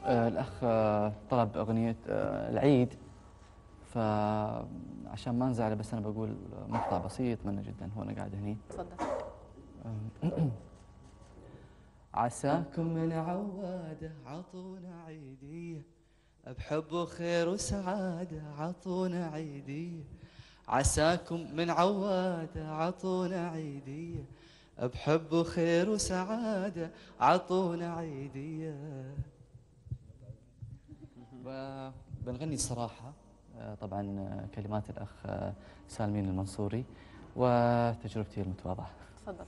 الأخ طلب أغنية العيد، فعشان ما نزعله بس أنا بقول مقطع بسيط منه جدا وأنا قاعد هني. تفضل. عساكم من عوادة عطونا عيدية، بحب وخير وسعادة عطونا عيدية. عساكم من عوادة عطونا عيدية، بحب وخير وسعادة عطونا عيدية. بنغني الصراحة طبعا كلمات الأخ سالمين المنصوري وتجربتي المتواضعة. تفضل.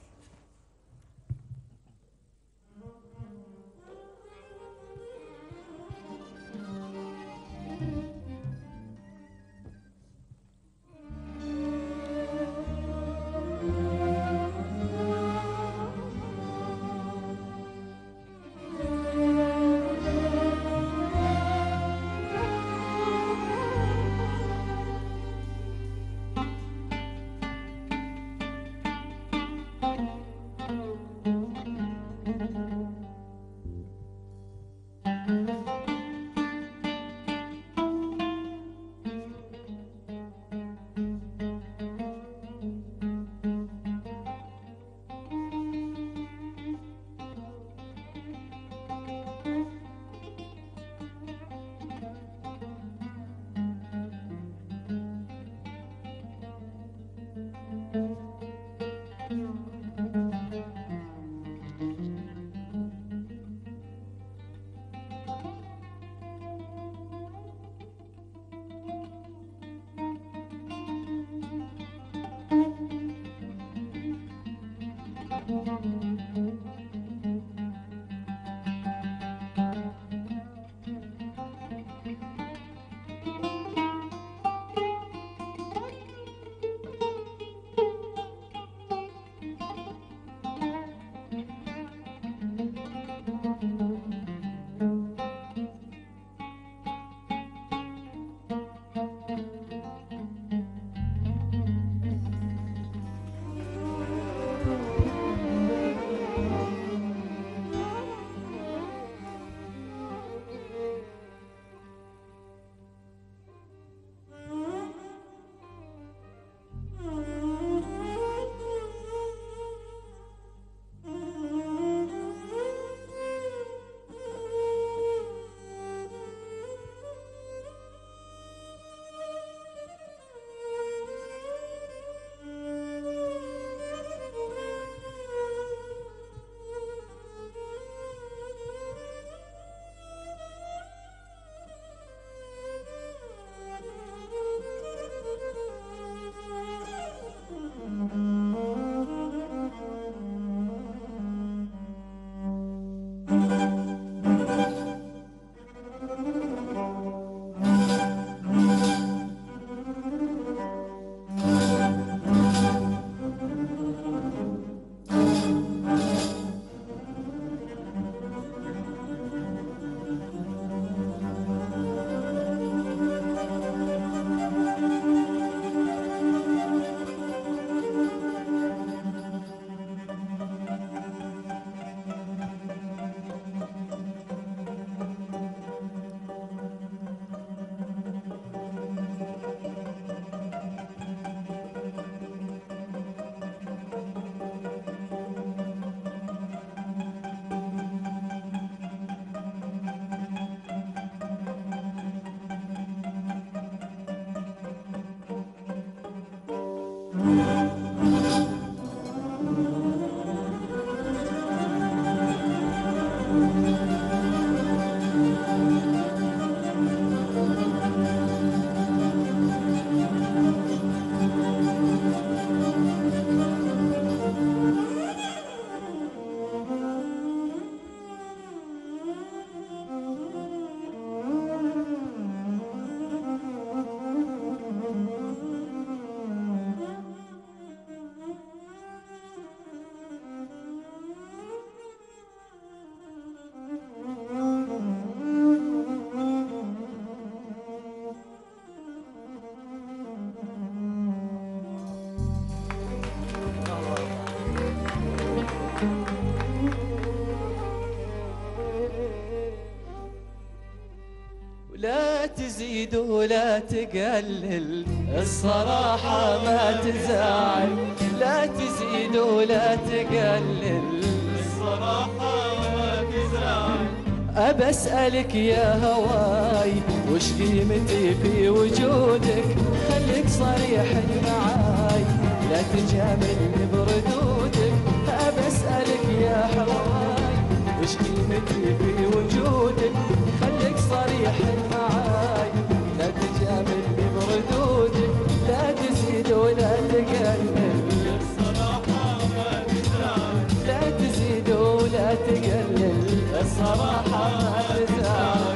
لا تزيد ولا تقلل، الصراحة ما تزعل. لا تزيد ولا تقلل، الصراحة ما تزعل. أبى أسألك يا هواي وش قيمتي في وجودك، خليك صريح معاي لا تجاملني بردودك. أبى أسألك يا هواي وش قيمتي في وجودك، خليك صريح معاي لا تجاملني بردودك. لا تزيد ولا تقلل، الصراحة ما تزعل. لا تزيد ولا تقلل، الصراحة ما تزعل.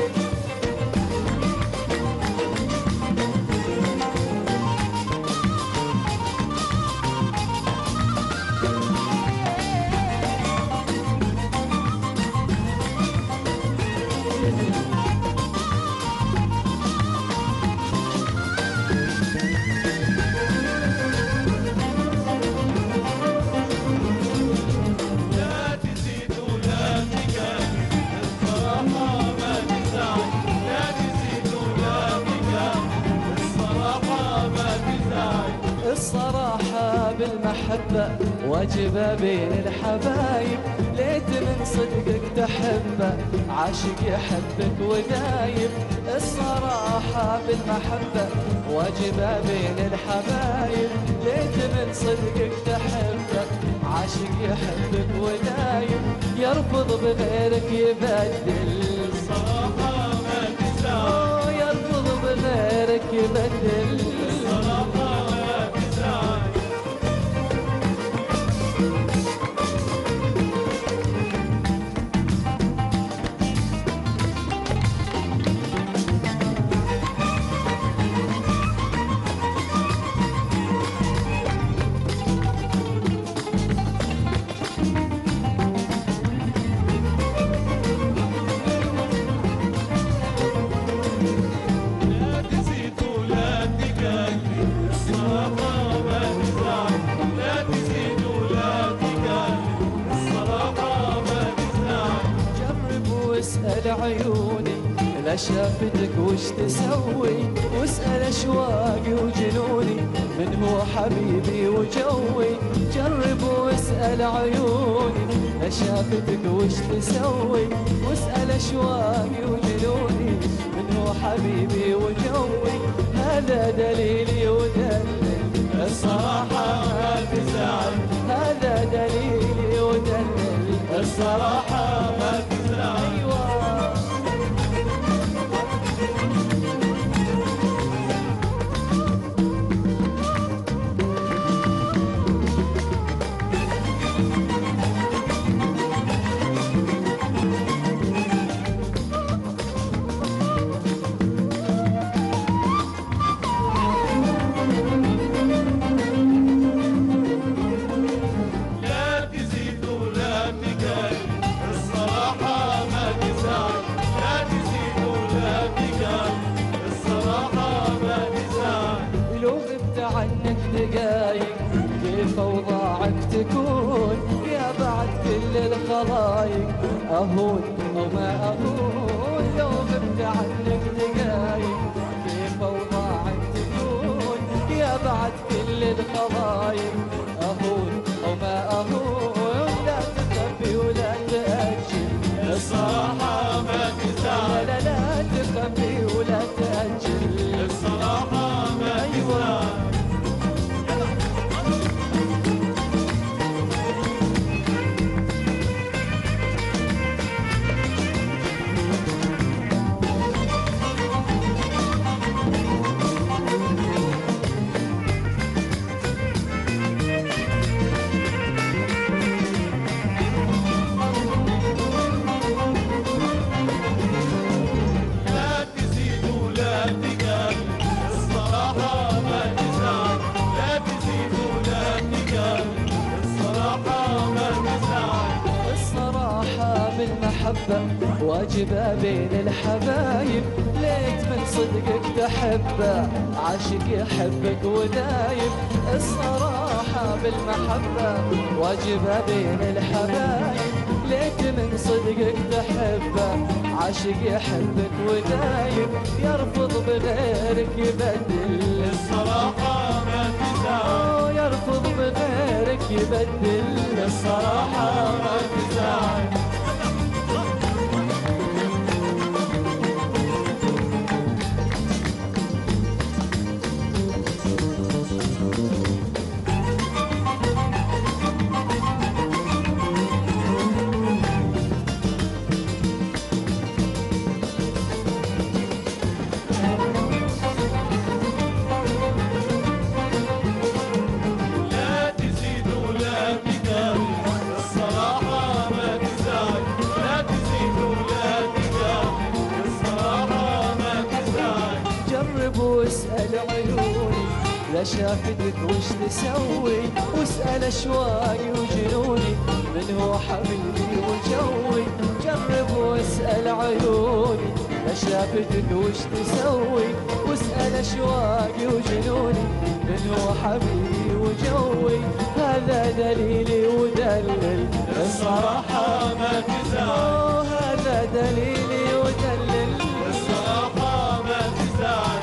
لا تزيد ولا تقلل، الصراحة ما تزعل. لا تزيد ولا تقلل، الصراحة ما تزعل. الصراحة بالمحبة واجبة بين الحبايب، ليت من صدقك تحبه عاشق يحبك ودايب. الصراحة بالمحبة واجبة بين الحبايب، ليت من صدقك تحبه عاشق يحبك ودايب. يرفض بغيرك يبدل، الصراحة ما تزعل. يرفض بغيرك يبدل. الصراحة ما تزعل. لا تزيد ولا تقلل، الصراحة ما تزعل. لا تزيد ولا تقلل، الصراحة ما تزعل. جرب واسأل عيوني لا شافتك وش تسوي، واسأل اشواقي وجنوني من هو حبيبي وجوي. جرب واسأل عيوني لا شافتك وش تسوي، واسأل اشواقي وجنوني من هو حبيبي وجوي. هذا دليلي ودلل، الصراحة ما تزعل. هذا دليلي ودلل، الصراحة ما تزعل. أيوة. لا تزيد ولا تقلل، الصراحة ما تزعل. لا تزيد ولا تقلل، الصراحة ما تزعل. لو غبت عنك دقايق كيف اوضاعك تكون، يا بعد كل الخلايق اهون او ما اهون. لو غبت عنك دقايق كيف اوضاعك تكون، يا بعد كل الخلايق اهون او ما اهون. لا تخبي ولا تأجل، الصراحة ما تزعل. لا لا تخبي ولا تأجل. الصراحة ما أيوة. تزعل. لا تزيد ولا تقلل، الصراحة ما تزعل. لا تزيد ولا تقلل، الصراحة ما تزعل. الصراحة بالمحبة واجبة بين الحبايب، ليت من صدقك تحبه عاشق يحبك ودايب. الصراحة بالمحبة واجبة بين الحبايب، ليت من صدقك تحبه عاشق يحبك ودايم يرفض بغيرك يبدل. الصراحة ما تزعل، يرفض بغيرك يبدل. الصراحة ما تزعل. واسأل عيوني لا شافتك وش تسوي، واسأل اشواقي وجنوني من هو حبيبي وجوي. جرب واسأل عيوني لا شافتك وش تسوي، واسأل اشواقي وجنوني من هو حبيبي وجوي. هذا دليلي ودلل الصراحة ما تزعل. هذا دليلي ودلل الصراحة ما تزعل.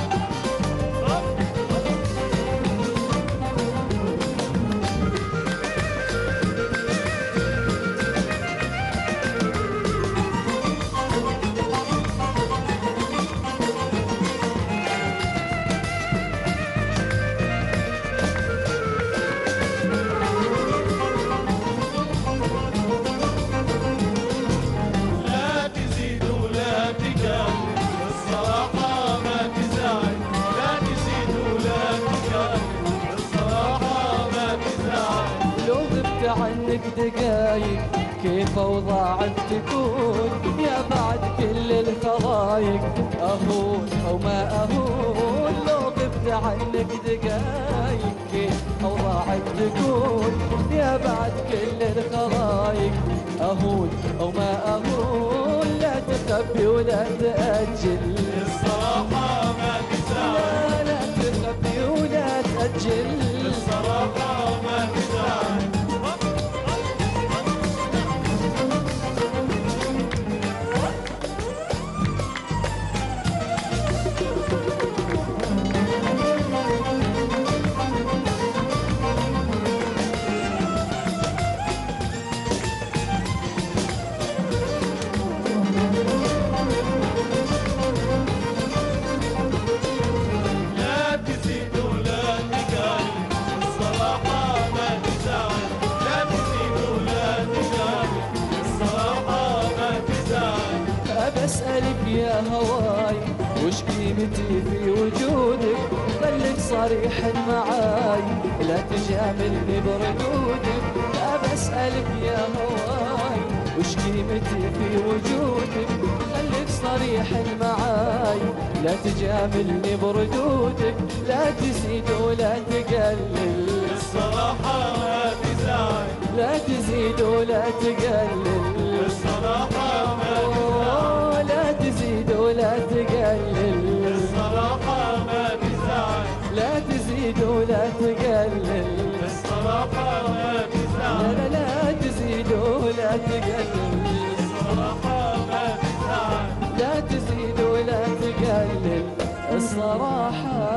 عنك دقايق كيف اوضاعك تكون يا بعد كل الخضايق. اهون او ما اهون لو غبت عنك دقايق كيف اوضاعك تكون يا بعد كل الخضايق. اهون او ما اهون لا تخبي ولا تأجل. الصراحة ما تزعل. لا تخبي ولا تأجل. الصراحة ما تزعل. أسألك يا هواي وش قيمتي في وجودك، خليك صريح معاي لا تجاملني بردودك. بسألك يا هواي وش قيمتي في وجودك، خليك صريح معاي لا تجاملني بردودك. لا تزيد ولا تقلل. الصراحة ما تزعل. لا تزيد ولا تقلل. الصراحة ما تزعل. لا تزيد ولا تقلل. الصراحة ما تزعل. لا تزيد ولا تقلل. الصراحة ما تزعل. لا لا تزيد ولا تقلل. الصراحة ما تزعل. لا تزيد ولا تقلل. الصراحة